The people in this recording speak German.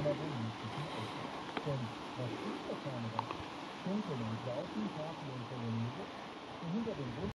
thermodynamischen Ausdruck. Denn was ist der Karneval? Schunkeln und Saufen, Party und Polonaise? Und hinter dem